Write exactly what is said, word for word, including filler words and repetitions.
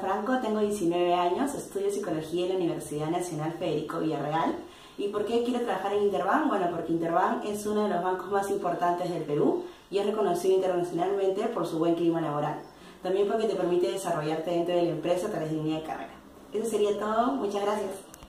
Franco, tengo diecinueve años, estudio psicología en la Universidad Nacional Federico Villarreal. ¿Y por qué quiero trabajar en Interbank? Bueno, porque Interbank es uno de los bancos más importantes del Perú y es reconocido internacionalmente por su buen clima laboral. También porque te permite desarrollarte dentro de la empresa a través de línea de carrera. Eso sería todo, muchas gracias.